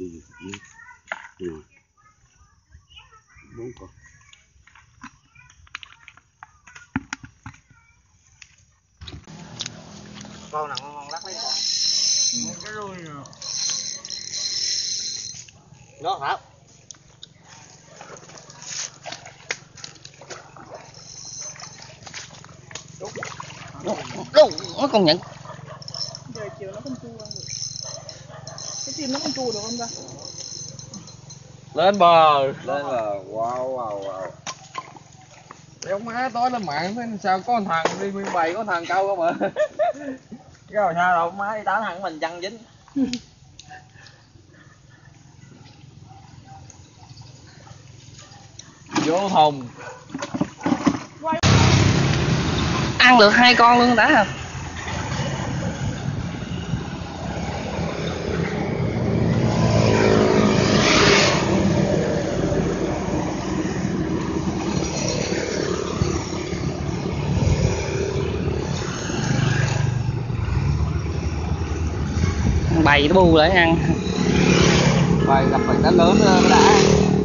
Bốn con. Con nào ngon lắc lấy con. Cái đuôi nè. Đó hả? Đâu nó con nhận. Giờ chiều nó con chua ăn được. Cái chim nó con chua được không ta? Lên bờ. Lên bờ. Wow. Đéo má tối lên mạng thấy sao có thằng đi nguyên bầy có thằng câu không ạ? Cái rồi sao đâu má đi tán thằng mình chăn dính. Vô thùng. Ăn được 2 con luôn đã hả? Bầy nó bu lại ăn. Bầy gặp phải cá lớn nó đã.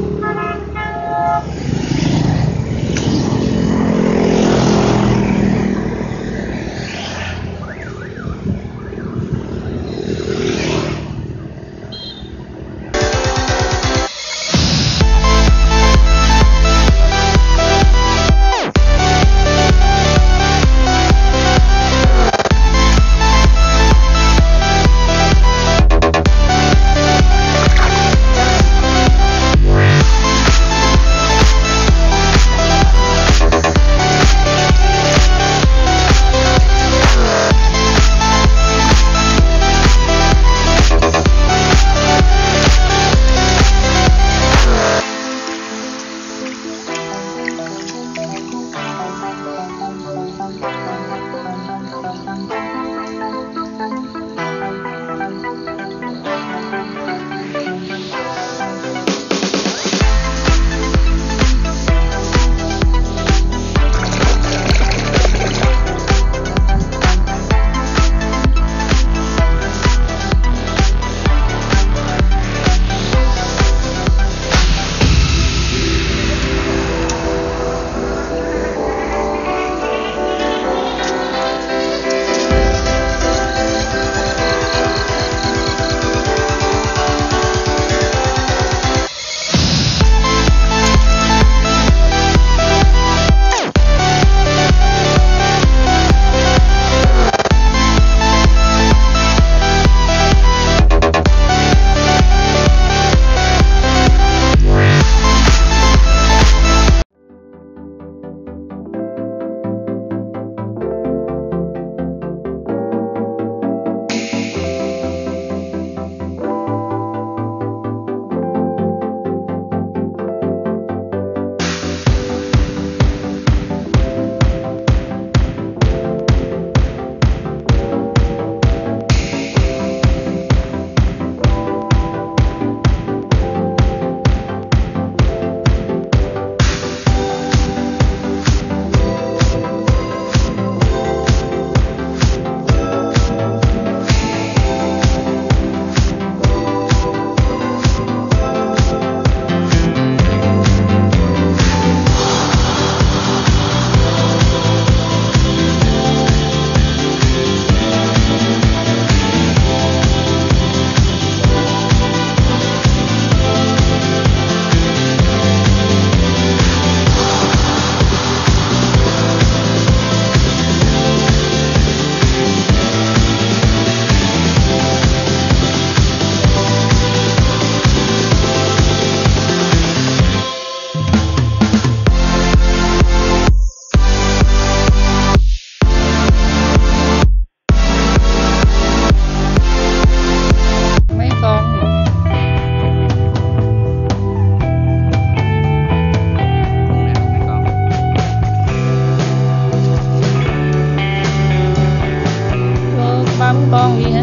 con gì hả?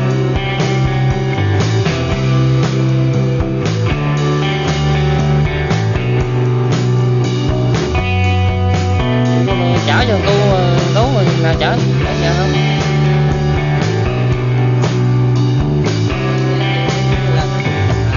Chở cho cô Tú rồi nào chở giờ không?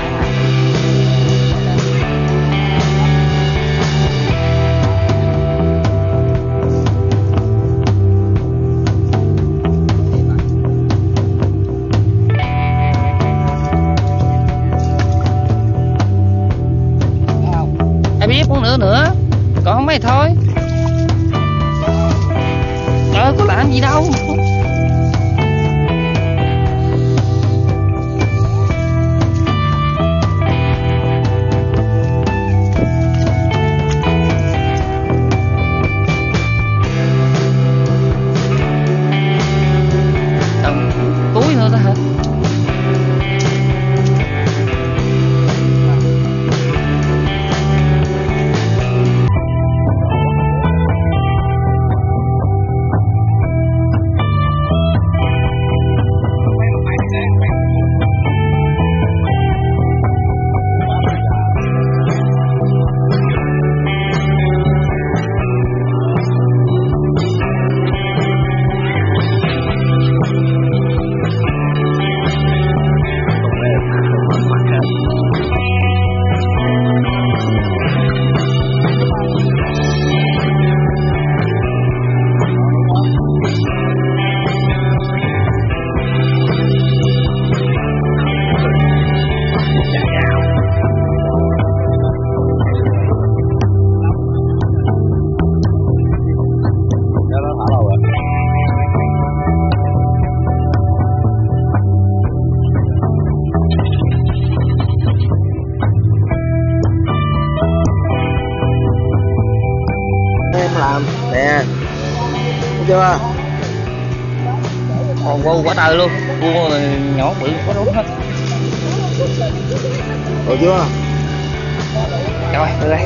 mày thôi. Có làm gì đâu. Túi nữa đó hả? Làm nè, thấy chưa? Còn vô quá trời luôn, vô nhỏ bự có đúng hết. Được chưa? Rồi, được rồi.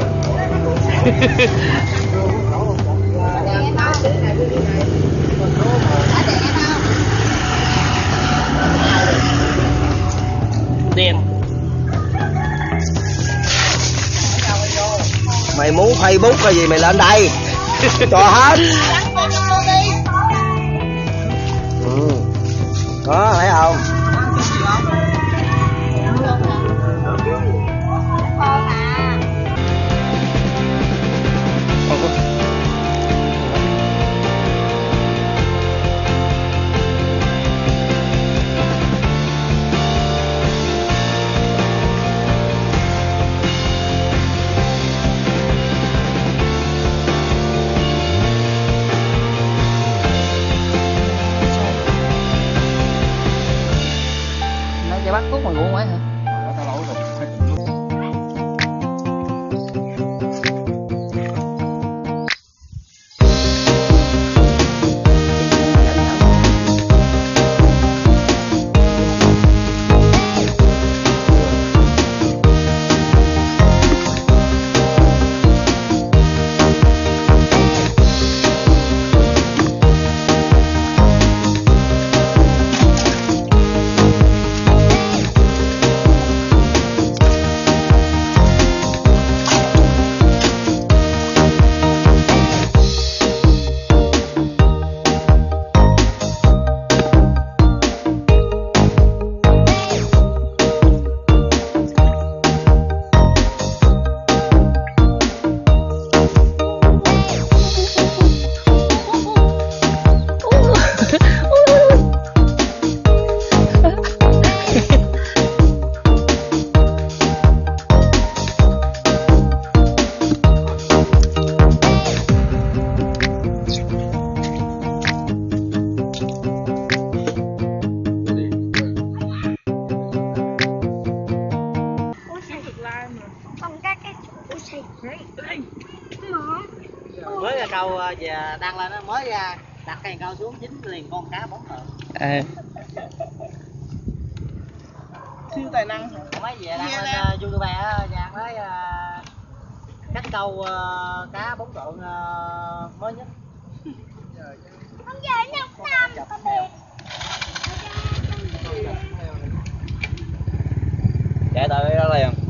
Đen. Mày muốn Facebook hay gì mày lên đây cho hết. Đó thấy không? Bắt cút mà ruộng ấy hả? Mới ra câu về đăng lên nó mới ra đặt cái câu xuống dính liền con cá bóng rồi. Siêu tài năng hả? Mấy về đăng lên YouTube á, Giang nói cách câu cá bóng tượng mới nhất. Không giờ nó năm con đẹp. Chạy tới đó liền.